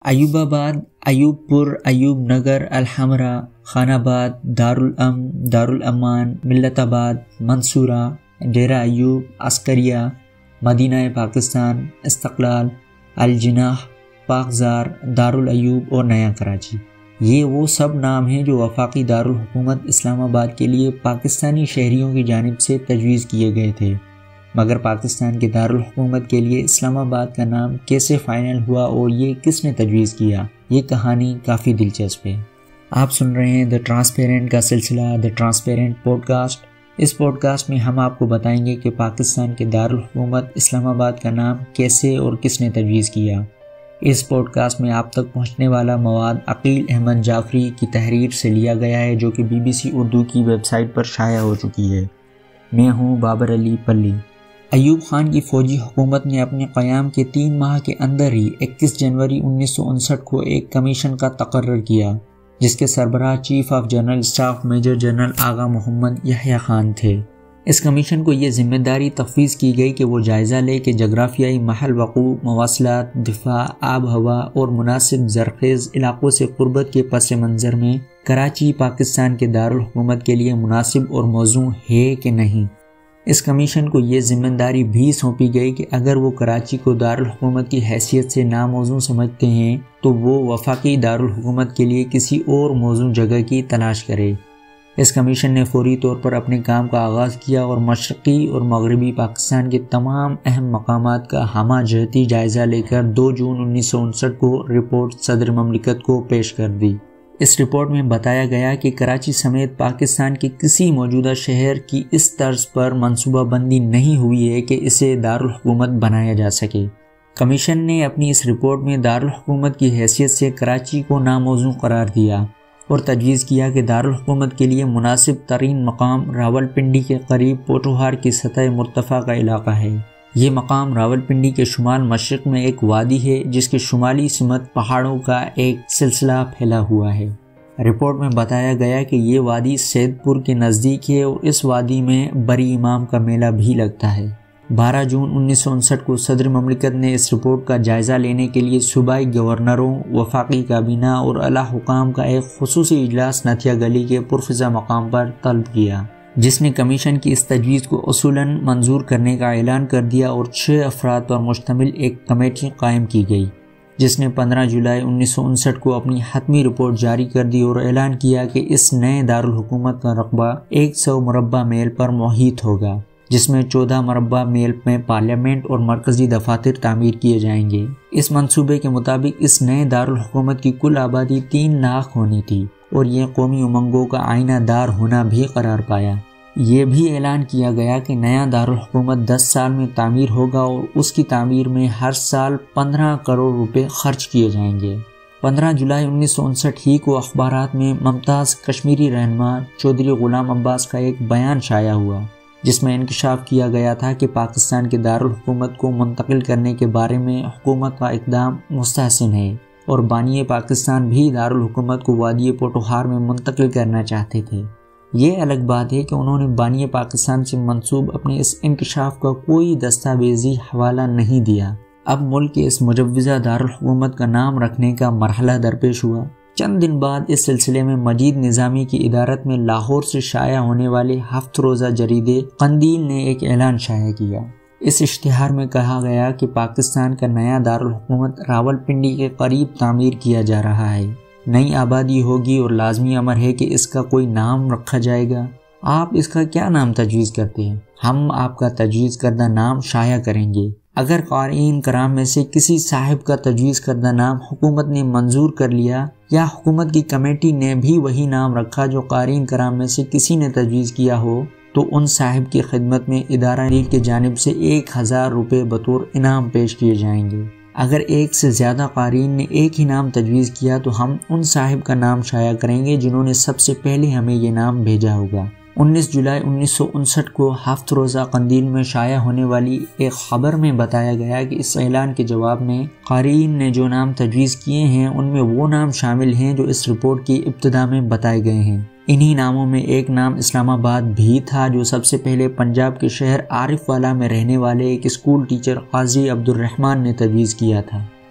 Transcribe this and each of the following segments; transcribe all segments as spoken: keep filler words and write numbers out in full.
ایوب آباد، ایوب پور، ایوب نگر، الحمرا، خان آباد، دارالامن، دارالامان، ملت آباد، منصورہ، ڈیرہ ایوب، عسکریہ، مدینہ پاکستان، استقلال، الجناح، پاکزار، دارالایوب اور نیا کراچی۔ یہ وہ سب نام ہیں جو وفاقی دارالحکومت اسلام آباد کے لیے پاکستانی شہریوں کی جانب سے تجویز کیے گئے تھے، مگر پاکستان کے دارالحکومت کے لیے اسلام آباد کا نام کیسے فائنل ہوا اور یہ کس نے تجویز کیا، یہ کہانی کافی دلچسپ ہے۔ آپ سن رہے ہیں دی ٹرانسپیرنٹ کا سلسلہ دی ٹرانسپیرنٹ پوڈ کاسٹ۔ اس پوڈ کاسٹ میں ہم آپ کو بتائیں گے کہ پاکستان کے دارالحکومت اسلام آباد کا نام کیسے اور کس نے تجویز کیا۔ اس پوڈ کاسٹ میں آپ تک پہنچنے والا مواد عقیل احمد جعفری کی تحریر سے لیا گیا ہے، جو کہ بی بی سی اردو کی ویب سائٹ پر شائع ہو چکی ہے۔ میں ہوں بابر علی پلی۔ ایوب خان کی فوجی حکومت نے اپنے قیام کے تین ماہ کے اندر ہی اکیس جنوری انیس سو انسٹھ کو ایک کمیشن کا تقرر کیا، جس کے سربراہ chief of general staff major general Agha Muhammad Yahya Khan تھے۔ اس کمیشن کو یہ ذمہ داری تفویض کی گئی کہ وہ جائزہ لے کہ جغرافیائی محل وقوع، مواصلات، دفاع، آب ہوا اور مناسب زرخیز علاقوں سے قربت کے پس منظر میں کراچی پاکستان کے دارالحکومت کے لیے مناسب اور موزوں ہے کہ نہیں۔ اس کمیشن کو یہ ذمہ داری بھی سونپی گئی کہ اگر وہ کراچی کو دارالحکومت کی حیثیت سے ناموزوں سمجھتے ہیں تو وہ وفاقی دارالحکومت کے لیے کسی اور موزوں جگہ کی تلاش کرے۔ اس کمیشن نے فوری طور پر اپنے کام کا آغاز کیا اور مشرقی اور مغربی پاکستان کے تمام اہم مقامات کا ہمہ جہتی جائزہ لے کر دو جون انیس سو انسٹھ کو رپورٹ صدر مملکت کو پیش کر دی۔ اس رپورٹ میں بتایا گیا کہ کراچی سمیت پاکستان کے کسی موجودہ شہر کی اس طرز پر منصوبہ بندی نہیں ہوئی ہے کہ اسے دارالحکومت بنایا جا سکے۔ کمیشن نے اپنی اس رپورٹ میں دارالحکومت کی حیثیت سے کراچی کو ناموزوں قرار دیا اور تجویز کیا کہ دارالحکومت کے لیے مناسب ترین مقام راولپنڈی کے قریب پوٹوہار کی سطح مرتفع کا علاقہ ہے۔ یہ مقام راولپنڈی کے شمال مشرق میں ایک وادی ہے جس کے شمالی سمت پہاڑوں کا ایک سلسلہ پھیلا ہوا ہے۔ رپورٹ میں بتایا گیا کہ یہ وادی سید پور کے نزدیک ہے اور اس وادی میں بری امام کا میلہ بھی لگتا ہے۔ بارہ جون انیس سو انسٹھ کو صدر مملکت نے اس رپورٹ کا جائزہ لینے کے لیے صوبائی گورنروں، وفاقی کابینہ اور اعلیٰ حکام کا ایک خصوصی اجلاس نتھیا گلی کے پرفضا مقام پر طلب کیا، جس نے کمیشن کی اس تجویز کو اصولاً منظور کرنے کا اعلان کر دیا اور چھ افراد پر مشتمل ایک کمیٹی قائم کی گئی، جس نے پندرہ جولائی انیس سو انسٹھ کو اپنی حتمی رپورٹ جاری کر دی اور اعلان کیا کہ اس نئے دارالحکومت کا رقبہ ایک سو مربع میل پر محیط ہوگا، جس میں چودہ مربع میل میں پارلیمنٹ اور مرکزی دفاتر تعمیر کیے جائیں گے۔ اس منصوبے کے مطابق اس نئے دارالحکومت کی کل آبادی تین لاکھ ہونی تھی اور یہ قومی امنگوں کا آئینہ دار ہونا بھی قرار پایا۔ یہ بھی اعلان کیا گیا کہ نیا دارالحکومت دس سال میں تعمیر ہوگا اور اس کی تعمیر میں ہر سال پندرہ کروڑ روپے خرچ کیے جائیں گے۔ پندرہ جولائی انیس سو انسٹھ ہی کو اخبارات میں ممتاز کشمیری رہنما چودھری غلام عباس کا ایک بیان شائع ہوا، جس میں انکشاف کیا گیا تھا کہ پاکستان کے دارالحکومت کو منتقل کرنے کے بارے میں حکومت کا اقدام مستحسن ہے اور بانی پاکستان بھی دارالحکومت کو وادی پوٹوہار میں منتقل کرنا چاہتے تھے۔ یہ الگ بات ہے کہ انہوں نے بانی پاکستان سے منسوب اپنے اس انکشاف کا کوئی دستاویزی حوالہ نہیں دیا۔ اب ملک کے اس مجوزہ دارالحکومت کا نام رکھنے کا مرحلہ درپیش ہوا۔ چند دن بعد اس سلسلے میں مجید نظامی کی ادارت میں لاہور سے شائع ہونے والے ہفت روزہ جریدے قندیل نے ایک اعلان شائع کیا۔ اس اشتہار میں کہا گیا کہ پاکستان کا نیا دارالحکومت راولپنڈی کے قریب تعمیر کیا جا رہا ہے، نئی آبادی ہوگی اور لازمی امر ہے کہ اس کا کوئی نام رکھا جائے گا۔ آپ اس کا کیا نام تجویز کرتے ہیں؟ ہم آپ کا تجویز کردہ نام شائع کریں گے۔ اگر قارئین کرام میں سے کسی صاحب کا تجویز کردہ نام حکومت نے منظور کر لیا یا حکومت کی کمیٹی نے بھی وہی نام رکھا جو قارئین کرام میں سے کسی نے تجویز کیا ہو، تو ان صاحب کی خدمت میں ادارہ نیل کی جانب سے ایک ہزار روپے بطور انعام پیش کیے جائیں گے۔ اگر ایک سے زیادہ قارئین نے ایک ہی نام تجویز کیا تو ہم ان صاحب کا نام شائع کریں گے جنہوں نے سب سے پہلے ہمیں یہ نام بھیجا ہوگا۔ انیس جولائی انیس سو انسٹھ کو ہفت روزہ قندیل میں شائع ہونے والی ایک خبر میں بتایا گیا کہ اس اعلان کے جواب میں قارئین نے جو نام تجویز کیے ہیں ان میں وہ نام شامل ہیں جو اس رپورٹ کی ابتدا میں بتائے گئے ہیں۔ انہی ناموں میں ایک نام اسلام آباد بھی تھا جو سب سے پہلے پنجاب کے شہر عارف والا میں رہنے والے ایک اسکول ٹیچر قاضی عبد الرحمن نے تجویز کیا تھا۔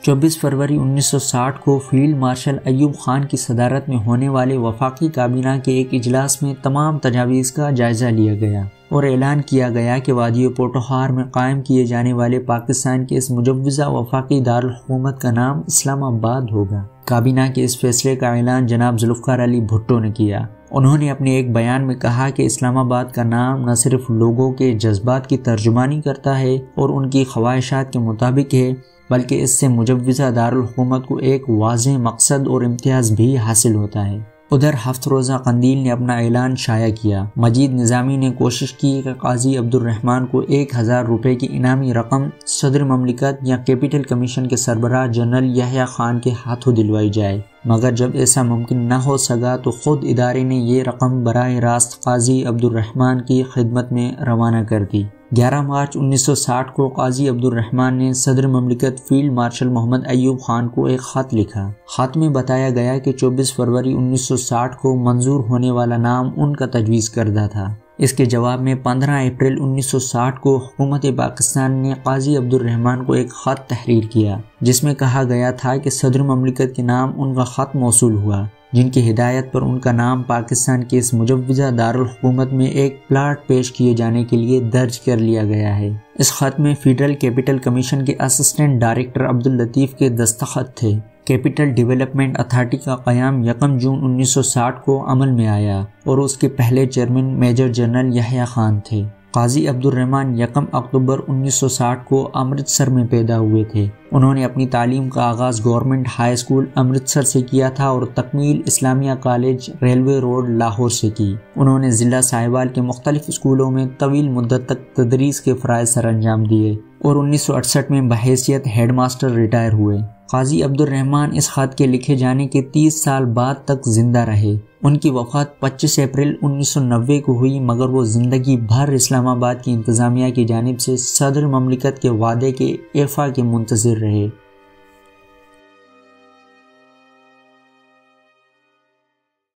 چوبیس فروری انیس سو ساٹھ کو فیلڈ مارشل ایوب خان کی صدارت میں ہونے والے وفاقی کابینہ کے ایک اجلاس میں تمام تجاویز کا جائزہ لیا گیا اور اعلان کیا گیا کہ وادی پوٹوہار میں قائم کیے جانے والے پاکستان کے اس مجوزہ وفاقی دارالحکومت کا نام اسلام آباد ہوگا۔ کابینہ کے اس فیصلے کا اعلان جناب ذوالفقار علی بھٹو نے کیا۔ انہوں نے اپنے ایک بیان میں کہا کہ اسلام آباد کا نام نہ صرف لوگوں کے جذبات کی ترجمانی کرتا ہے اور ان کی خواہشات کے مطابق ہے، بلکہ اس سے مجوزہ دارالحکومت کو ایک واضح مقصد اور امتیاز بھی حاصل ہوتا ہے۔ ادھر ہفت روزہ قندیل نے اپنا اعلان شائع کیا۔ مجید نظامی نے کوشش کی کہ قاضی عبد الرحمن کو ایک ہزار روپے کی انعامی رقم صدر مملکت یا کیپٹل کمیشن کے سربراہ جنرل یحییٰ خان کے ہاتھوں دلوائی جائے، مگر جب ایسا ممکن نہ ہو سکا تو خود ادارے نے یہ رقم براہ راست قاضی عبد الرحمن کی خدمت میں روانہ کر دی۔ گیارہ مارچ انیس سو ساٹھ کو قاضی عبد الرحمن نے صدر مملکت فیلڈ مارشل محمد ایوب خان کو ایک خط لکھا۔ خط میں بتایا گیا کہ چوبیس فروری انیس سو ساٹھ کو منظور ہونے والا نام ان کا تجویز کردہ تھا۔ اس کے جواب میں پندرہ اپریل انیس سو ساٹھ کو حکومت پاکستان نے قاضی عبد الرحمن کو ایک خط تحریر کیا، جس میں کہا گیا تھا کہ صدر مملکت کے نام ان کا خط موصول ہوا، جن کی ہدایت پر ان کا نام پاکستان کے اس مجوزہ دارالحکومت میں ایک پلاٹ پیش کیے جانے کے لیے درج کر لیا گیا ہے۔ اس خط میں فیڈرل کیپٹل کمیشن کے اسسٹنٹ ڈائریکٹر عبداللطیف کے دستخط تھے۔ کیپٹل ڈیولپمنٹ اتھارٹی کا قیام یکم جون انیس سو ساٹھ کو عمل میں آیا اور اس کے پہلے chairman major general Yahya Khan تھے۔ قاضی عبد الرحمن یکم اکتوبر انیس سو ساٹھ کو امرتسر میں پیدا ہوئے تھے۔ انہوں نے اپنی تعلیم کا آغاز گورنمنٹ ہائی اسکول امرتسر سے کیا تھا اور تکمیل Islamia college railway road Lahore سے کی۔ انہوں نے ضلع ساہیوال کے مختلف اسکولوں میں طویل مدت تک تدریس کے فرائض سر انجام دیے اور انیس سو اڑسٹھ میں بحیثیت ہیڈ ماسٹر ریٹائر ہوئے۔ قاضی عبد الرحمن اس خط کے لکھے جانے کے تیس سال بعد تک زندہ رہے۔ ان کی وفات پچیس اپریل انیس سو نوے کو ہوئی، مگر وہ زندگی بھر اسلام آباد کی انتظامیہ کی جانب سے صدر مملکت کے وعدے کے ایفا کے منتظر رہے۔